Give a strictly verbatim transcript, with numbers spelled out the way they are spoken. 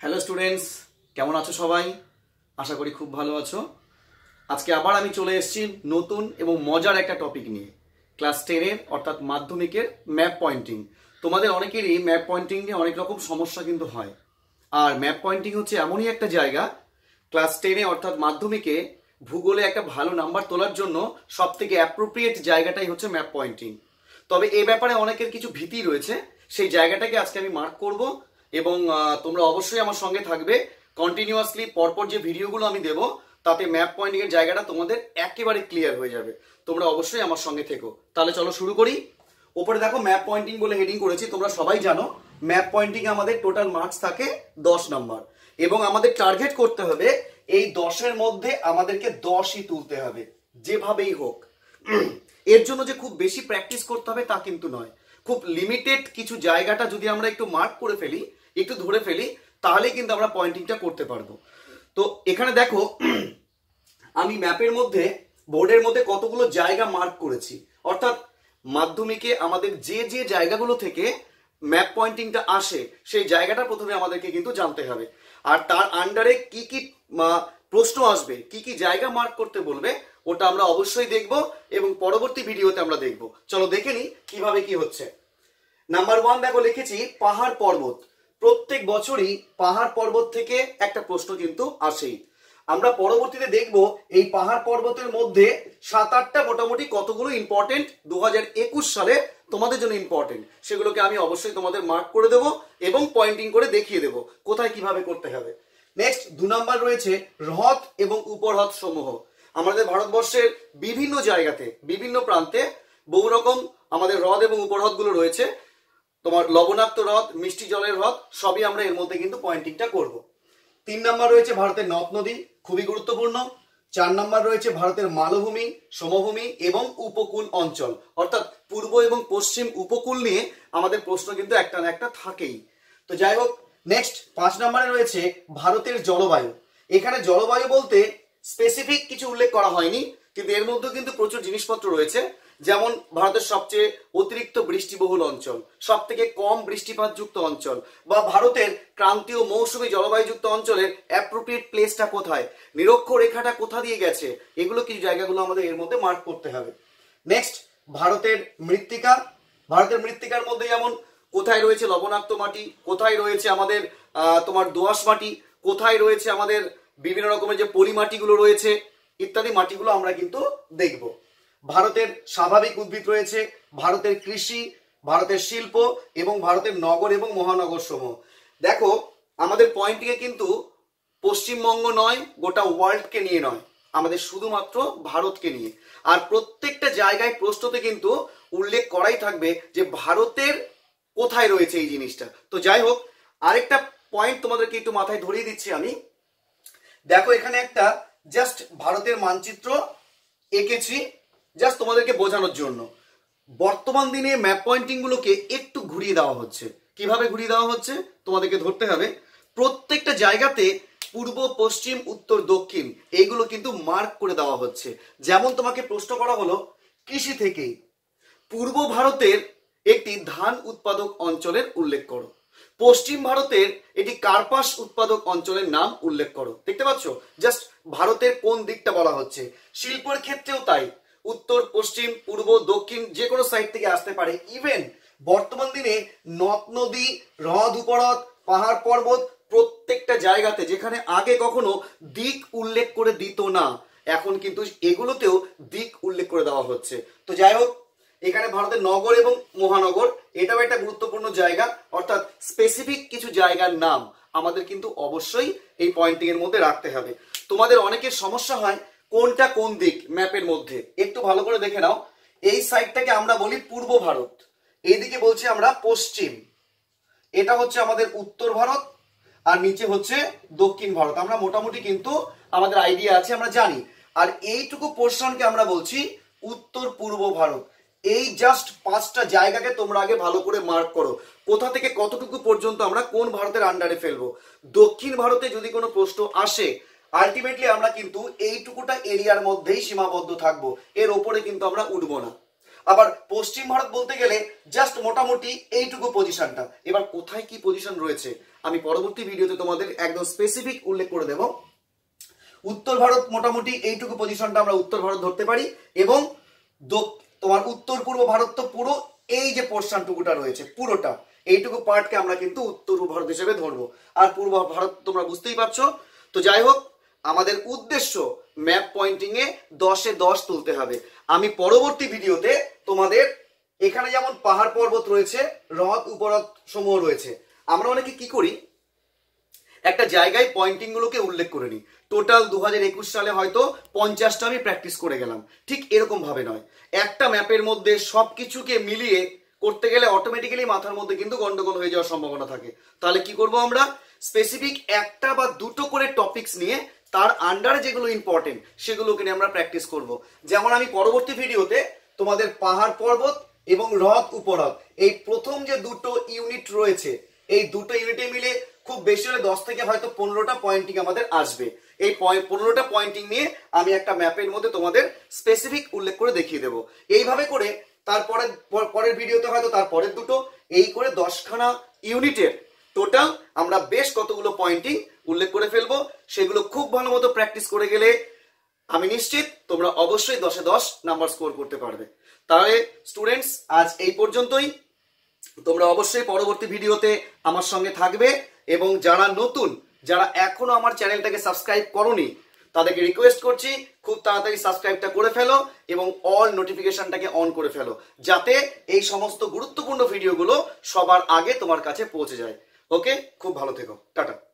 Hello students, কেমন আছো সবাই? আশা করি খুব ভালো আছো। আজকে আবার আমি চলে এসেছি নতুন এবং মজার একটা টপিক নিয়ে, ক্লাস টেনের অর্থাৎ মাধ্যমিকের ম্যাপ পয়েন্টিং। তোমাদের অনেকেরই ম্যাপ পয়েন্টিং নিয়ে অনেক রকম সমস্যা কিন্তু হয়। আর ম্যাপ পয়েন্টিং হচ্ছে এমনই একটা জায়গা, ক্লাস টেনে অর্থাৎ মাধ্যমিকে ভূগোলে একটা ভালো নাম্বার তোলার জন্য সব থেকে অ্যাপ্রোপ্রিয়েট জায়গাটাই হচ্ছে ম্যাপ পয়েন্টিং। তবে এ ব্যাপারে অনেকের কিছু ভীতি রয়েছে, সেই জায়গাটাকে আজকে আমি মার্ক করব এবং তোমরা অবশ্যই আমার সঙ্গে থাকবে। কন্টিনিউয়াসলি পরপর যে ভিডিওগুলো আমি দেবো তাতে ম্যাপ পয়েন্টিং এর জায়গাটা তোমাদের একেবারে ক্লিয়ার হয়ে যাবে। তোমরা অবশ্যই আমার সঙ্গে থেকো। তাহলে চলো শুরু করি। ওপরে দেখো ম্যাপ পয়েন্টিং বলে হেডিং করেছি। তোমরা সবাই জানো ম্যাপ পয়েন্টিং আমাদের টোটাল মার্কস থাকে দশ নাম্বার এবং আমাদের টার্গেট করতে হবে এই দশের মধ্যে আমাদেরকে দশই তুলতে হবে যেভাবেই হোক। এর জন্য যে খুব বেশি প্র্যাকটিস করতে হবে তা কিন্তু নয়, খুব লিমিটেড কিছু জায়গাটা যদি আমরা একটু মার্ক করে ফেলি, একটু ধরে ফেলি, তাহলে কিন্তু আমরা পয়েন্টিংটা করতে পারবো। তো এখানে দেখো আমি ম্যাপের মধ্যে বোর্ডের মধ্যে কতগুলো জায়গা মার্ক করেছি, অর্থাৎ মাধ্যমিকে আমাদের যে যে জায়গাগুলো থেকে ম্যাপ পয়েন্টিংটা আসে সেই জায়গাটা প্রথমে আমাদেরকে কিন্তু জানতে হবে। আর তার আন্ডারে কি কি প্রশ্ন আসবে, কি কি জায়গা মার্ক করতে বলবে, ওটা আমরা অবশ্যই দেখব এবং পরবর্তী ভিডিওতে আমরা দেখব। চলো দেখে নি কিভাবে কি হচ্ছে। নাম্বার ওয়ান দেখো লিখেছি পাহাড় পর্বত। প্রত্যেক বছরই পাহাড় পর্বত থেকে একটা প্রশ্ন কিন্তু আসেই। আমরা পরবর্তীতে দেখব এই পাহাড় পর্বতের মধ্যে সাত আটটা মোটামুটি কতগুলো ইম্পর্টেন্ট দু হাজার একুশ সালে তোমাদের জন্য ইম্পর্টেন্ট, সেগুলোকে আমি অবশ্যই তোমাদের মার্ক করে দেবো এবং পয়েন্টিং করে দেখিয়ে দেবো কোথায় কিভাবে করতে হবে। নেক্সট দু নম্বর রয়েছে হ্রদ এবং উপহ্রদ সমূহ। আমাদের ভারতবর্ষের বিভিন্ন জায়গাতে বিভিন্ন প্রান্তে বহু রকম আমাদের হ্রদ এবং উপহ্রদ গুলো রয়েছে। তোমার লবণাক্ত হ্রদ, মিষ্টি জলের হ্রদ, সবই আমরা এর মধ্যে কিন্তু পয়েন্টিংটা করব। তিন নম্বর রয়েছে ভারতের নদ নদী, খুবই গুরুত্বপূর্ণ। চার নম্বর রয়েছে ভারতের মালভূমি, সমভূমি এবং উপকূল অঞ্চল, অর্থাৎ পূর্ব এবং পশ্চিম উপকূল নিয়ে আমাদের প্রশ্ন কিন্তু একটা না একটা থাকেই। তো যাই হোক, নেক্সট পাঁচ নম্বরে রয়েছে ভারতের জলবায়ু। এখানে জলবায়ু বলতে স্পেসিফিক কিছু উল্লেখ করা হয়নি, কিন্তু এর মধ্যে কিন্তু প্রচুর জিনিসপত্র রয়েছে। যেমন ভারতের সবচেয়ে অতিরিক্ত বৃষ্টিবহুল অঞ্চল, সব থেকে কম বৃষ্টিপাত যুক্ত অঞ্চল, বা ভারতের ক্রান্তীয় মৌসুমী জলবায়ুযুক্ত অঞ্চলের অ্যাপ্রোপ্রিয়েট প্লেসটা কোথায়, নিরক্ষরেখাটা কোথা দিয়ে গেছে, এগুলো কিছু জায়গাগুলো আমাদের এর মধ্যে মার্ক করতে হবে। নেক্সট ভারতের মৃত্তিকা। ভারতের মৃত্তিকার মধ্যে যেমন কোথায় রয়েছে লবণাক্ত মাটি, কোথায় রয়েছে আমাদের আহ তোমার দোআঁশ মাটি, কোথায় রয়েছে আমাদের বিভিন্ন রকমের যে পলি মাটিগুলো রয়েছে, ইত্যাদি মাটিগুলো আমরা কিন্তু দেখব। ভারতের স্বাভাবিক উদ্ভিদ রয়েছে, ভারতের কৃষি, ভারতের শিল্প এবং ভারতের নগর এবং মহানগর সমূহ। দেখো আমাদের পয়েন্টিংয়ে কিন্তু পশ্চিমবঙ্গ নয়, গোটা ওয়ার্ল্ডকে নিয়ে নয়, আমাদের শুধুমাত্র ভারতকে নিয়ে। আর প্রত্যেকটা জায়গায় প্রশ্নতে কিন্তু উল্লেখ করাই থাকবে যে ভারতের কোথায় রয়েছে এই জিনিসটা। তো যাই হোক, আরেকটা পয়েন্ট তোমাদেরকে একটু মাথায় ধরিয়ে দিচ্ছি আমি। দেখো এখানে একটা জাস্ট ভারতের মানচিত্র এঁকেছি, জাস্ট তোমাদেরকে বোঝানোর জন্য। বর্তমান দিনে ম্যাপ পয়েন্টিং গুলোকে একটু ঘুরিয়ে দেওয়া হচ্ছে। কিভাবে ঘুরিয়ে দেওয়া হচ্ছে তোমাদেরকে ধরতে হবে। প্রত্যেকটা জায়গাতে পূর্ব, পশ্চিম, উত্তর, দক্ষিণ এইগুলো কিন্তু মার্ক করে দেওয়া হচ্ছে। যেমন তোমাকে প্রশ্ন করা হলো কৃষি থেকেই পূর্ব ভারতের একটি ধান উৎপাদক অঞ্চলের উল্লেখ করো, পশ্চিম ভারতের একটি কার্পাস উৎপাদক অঞ্চলের নাম উল্লেখ করো। দেখতে পাচ্ছ জাস্ট ভারতের কোন দিকটা বলা হচ্ছে। শিল্পের ক্ষেত্রেও তাই, উত্তর, পশ্চিম, পূর্ব, দক্ষিণ যে কোনো সাইড থেকে আসতে পারে। ইভেন বর্তমান দিনে নদ নদী, হ্রদ উপহ্রদ, পাহাড় পর্বত প্রত্যেকটা জায়গাতে যেখানে আগে কখনো দিক উল্লেখ করে দিত না, এখন কিন্তু এগুলোতেও দিক উল্লেখ করে দেওয়া হচ্ছে। তো যাই হোক, এখানে ভারতের নগর এবং মহানগর এটাও একটা গুরুত্বপূর্ণ জায়গা, অর্থাৎ স্পেসিফিক কিছু জায়গার নাম আমাদের কিন্তু অবশ্যই এই পয়েন্টিং এর মধ্যে রাখতে হবে। তোমাদের অনেকের সমস্যা হয় কোনটা কোন দিক ম্যাপের মধ্যে, একটু ভালো করে দেখে নাও। এই সাইডটাকে আমরা বলি পূর্ব ভারত, এইদিকে বলছি আমরা পশ্চিম, এটা হচ্ছে আমাদের উত্তর ভারত, আর নিচে হচ্ছে দক্ষিণ ভারত। আমরা মোটামুটি কিন্তু আমাদের আইডিয়া আছে, আমরা জানি। আর এইটুকু পোর্শনকে আমরা বলছি উত্তর পূর্ব ভারত। এই জাস্ট পাঁচটা জায়গাকে তোমরা আগে ভালো করে মার্ক করো, কোথা থেকে কতটুকু পর্যন্ত আমরা কোন ভারতের আন্ডারে ফেলবো। দক্ষিণ ভারতে যদি কোনো প্রশ্ন আসে, আলটিমেটলি আমরা কিন্তু এইটুকুটা এরিয়ার মধ্যেই সীমাবদ্ধ থাকবো, এর ওপরে কিন্তু আমরা উঠবো না। আবার পশ্চিম ভারত বলতে গেলে জাস্ট মোটামুটি এইটুকু পজিশনটা। এবার কোথায় কি পজিশন রয়েছে আমি পরবর্তী ভিডিওতে তোমাদের একদম স্পেসিফিক উল্লেখ করে দেব। উত্তর ভারত মোটামুটি এইটুকু পজিশনটা আমরা উত্তর ভারত ধরতে পারি, এবং তোমার উত্তর পূর্ব ভারত তো পুরো এই যে পোর্শনটুকুটা রয়েছে পুরোটা এইটুকু পার্টকে আমরা কিন্তু উত্তর ভারত হিসেবে ধরবো। আর পূর্ব ভারত তোমরা বুঝতেই পারছো। তো যাই হোক, আমাদের উদ্দেশ্য ম্যাপ পয়েন্টিং এ দশে দশ তুলতে হবে। আমি পরবর্তী ভিডিওতে তোমাদের এখানে যেমন পাহাড় পর্বত রয়েছে, হ্রদ উপহ্রদ সমূহ রয়েছে, আমরা অনেকে কি করি একটা জায়গায় পয়েন্টিং গুলোকে উল্লেখ করে নিই। টোটাল দু হাজার একুশ সালে হয়তো পঞ্চাশটা আমি প্র্যাকটিস করে গেলাম, ঠিক এরকম ভাবে নয়। একটা ম্যাপের মধ্যে সবকিছুকে মিলিয়ে করতে গেলে অটোমেটিক্যালি মাথার মধ্যে কিন্তু গন্ডগোল হয়ে যাওয়ার সম্ভাবনা থাকে। তাহলে কি করব আমরা, স্পেসিফিক একটা বা দুটো করে টপিকস নিয়ে তার আন্ডারে যেগুলো ইম্পর্টেন্ট সেগুলোকে নিয়ে আমরা প্র্যাকটিস করব। যেমন আমি পরবর্তী ভিডিওতে তোমাদের পাহাড় পর্বত এবং হ্রদ উপহ্রদ এই প্রথম যে দুটো ইউনিট রয়েছে, এই দুটো ইউনিটে মিলে খুব বেশি হলে দশ থেকে হয়তো পনেরোটা পয়েন্টিং আমাদের আসবে। এই পনেরোটা পয়েন্টিং নিয়ে আমি একটা ম্যাপের মধ্যে তোমাদের স্পেসিফিক উল্লেখ করে দেখিয়ে দেবো। এইভাবে করে তারপরে পরের ভিডিওতে হয়তো তারপরের দুটো, এই করে দশখানা ইউনিটের টোটাল আমরা বেশ কতগুলো পয়েন্টিং উল্লেখ করে ফেলবো। সেগুলো খুব ভালো মতো প্র্যাকটিস করে গেলে আমি নিশ্চিত তোমরা অবশ্যই দশে দশ নাম্বার স্কোর করতে পারবে। তাহলে স্টুডেন্টস, আজ এই পর্যন্তই। তোমরা অবশ্যই পরবর্তী ভিডিওতে আমার সঙ্গে থাকবে, এবং যারা নতুন, যারা এখনো আমার চ্যানেলটাকে সাবস্ক্রাইব করোনি, তাদেরকে রিকোয়েস্ট করছি খুব তাড়াতাড়ি সাবস্ক্রাইবটা করে ফেলো এবং অল নোটিফিকেশনটাকে অন করে ফেলো, যাতে এই সমস্ত গুরুত্বপূর্ণ ভিডিওগুলো সবার আগে তোমার কাছে পৌঁছে যায়। ওকে, খুব ভালো থেকো, টাটা।